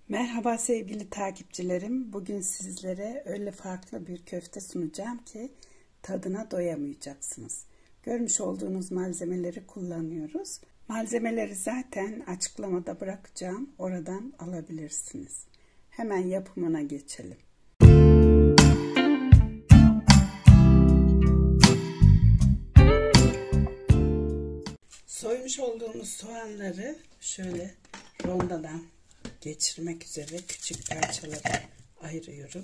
Merhaba sevgili takipçilerim. Bugün sizlere öyle farklı bir köfte sunacağım ki tadına doyamayacaksınız. Görmüş olduğunuz malzemeleri kullanıyoruz. Malzemeleri zaten açıklamada bırakacağım. Oradan alabilirsiniz. Hemen yapımına geçelim. Soymuş olduğumuz soğanları şöyle rondadan geçirmek üzere küçük parçalara ayırıyorum.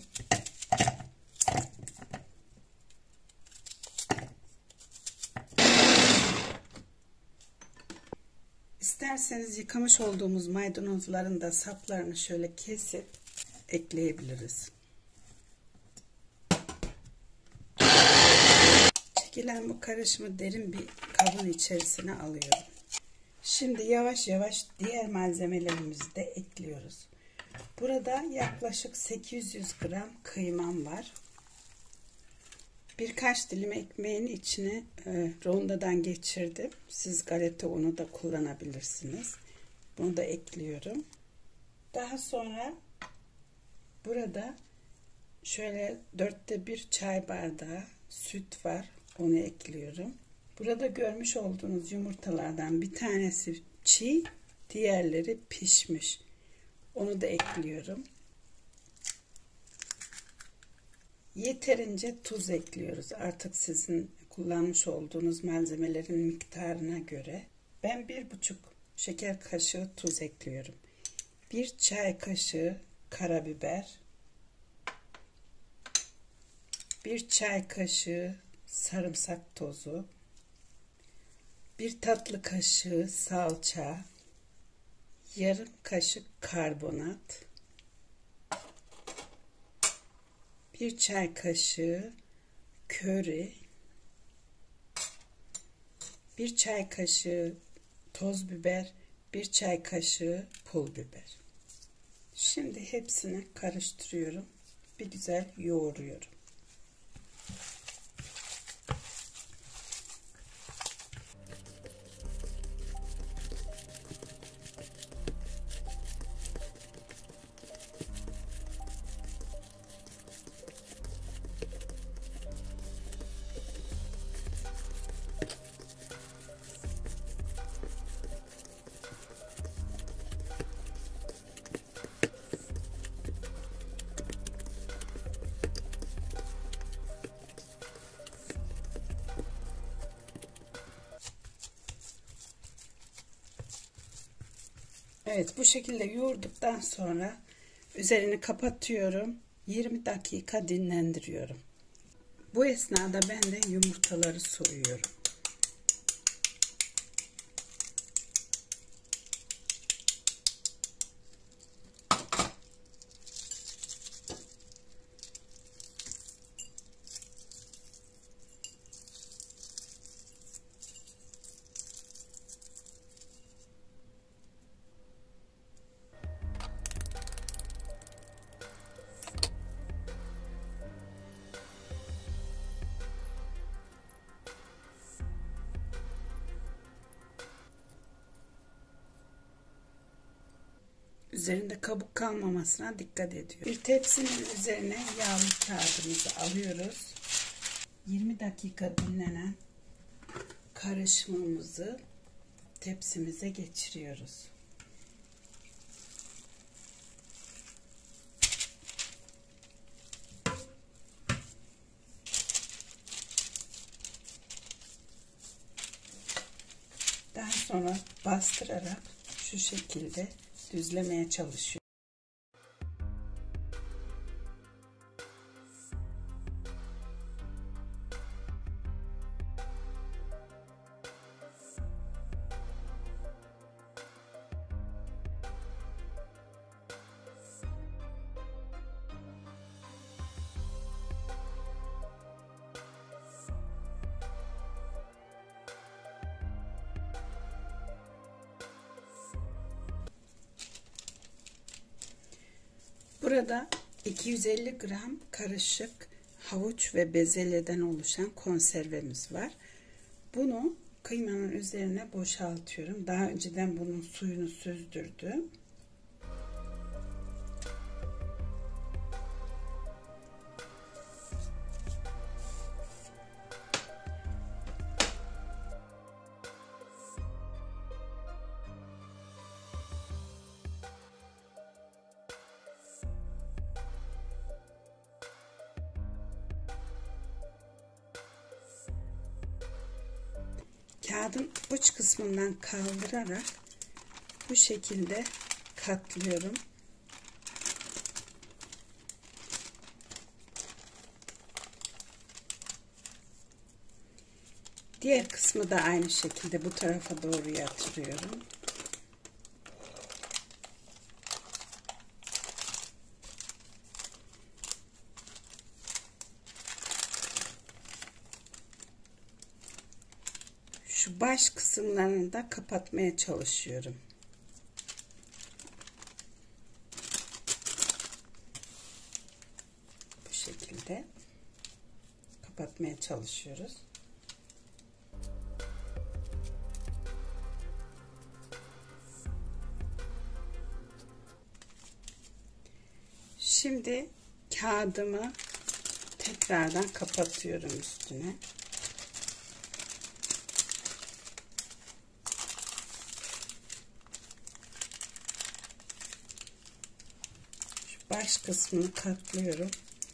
İsterseniz yıkamış olduğumuz maydanozların da saplarını şöyle kesip ekleyebiliriz. Çekilen bu karışımı derin bir kabın içerisine alıyorum. Şimdi yavaş yavaş diğer malzemelerimizi de ekliyoruz. Burada yaklaşık 800 gram kıymam var. Birkaç dilim ekmeğin içine rondodan geçirdim. Siz galeta unu da kullanabilirsiniz. Bunu da ekliyorum. Daha sonra burada şöyle 1/4 çay bardağı süt var. Onu ekliyorum. Burada görmüş olduğunuz yumurtalardan bir tanesi çiğ, diğerleri pişmiş. Onu da ekliyorum. Yeterince tuz ekliyoruz. Artık sizin kullanmış olduğunuz malzemelerin miktarına göre. Ben 1,5 şeker kaşığı tuz ekliyorum. 1 çay kaşığı karabiber. 1 çay kaşığı sarımsak tozu. 1 tatlı kaşığı salça, yarım kaşık karbonat, 1 çay kaşığı köri, 1 çay kaşığı toz biber, 1 çay kaşığı pul biber. Şimdi hepsini karıştırıyorum. Bir güzel yoğuruyorum. Evet, bu şekilde yoğurduktan sonra üzerini kapatıyorum. 20 dakika dinlendiriyorum. Bu esnada ben de yumurtaları soyuyorum. Üzerinde kabuk kalmamasına dikkat ediyor. Bir tepsinin üzerine yağlı kağıdımızı alıyoruz. 20 dakika dinlenen karışımımızı tepsimize geçiriyoruz. Daha sonra bastırarak şu şekilde düzlemeye çalışıyorum. Burada 250 gram karışık havuç ve bezelyeden oluşan konservemiz var. Bunu kıymanın üzerine boşaltıyorum. Daha önceden bunun suyunu süzdürdüm. Kağıdın uç kısmından kaldırarak bu şekilde katlıyorum. Diğer kısmı da aynı şekilde bu tarafa doğru yatırıyorum. Şu baş kısımlarını da kapatmaya çalışıyorum. Bu şekilde kapatmaya çalışıyoruz. Şimdi kağıdımı tekrardan kapatıyorum üstüne. Şu baş kısmını katlıyorum.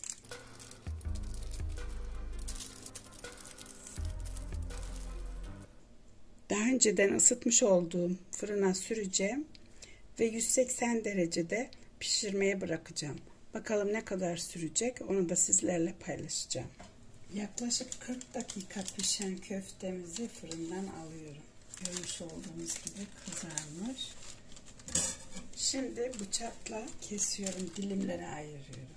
Daha önceden ısıtmış olduğum fırına süreceğim ve 180 derecede pişirmeye bırakacağım. Bakalım ne kadar sürecek, onu da sizlerle paylaşacağım. Yaklaşık 40 dakika pişen köftemizi fırından alıyorum. Görmüş olduğunuz gibi kızarmış. Şimdi bıçakla kesiyorum, dilimlere ayırıyorum.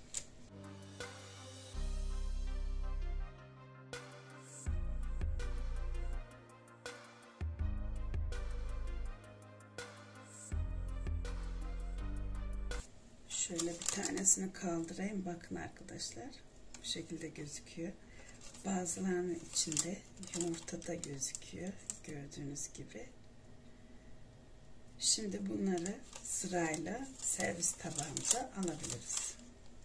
Şöyle bir tanesini kaldırayım. Bakın arkadaşlar. Bu şekilde gözüküyor. Bazılarının içinde yumurta da gözüküyor. Gördüğünüz gibi. Şimdi bunları sırayla servis tabağımıza alabiliriz.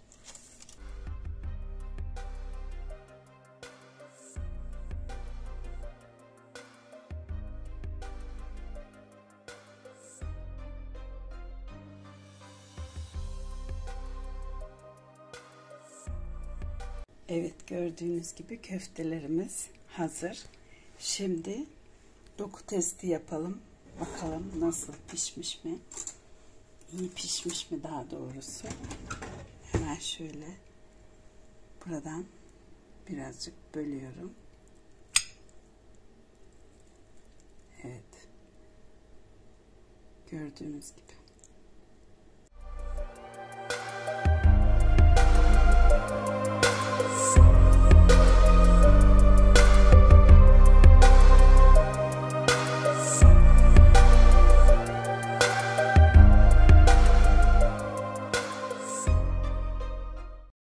Evet, gördüğünüz gibi köftelerimiz hazır. Şimdi doku testi yapalım. Bakalım nasıl pişmiş mi? İyi pişmiş mi daha doğrusu? Hemen şöyle buradan birazcık bölüyorum. Evet. Gördüğünüz gibi.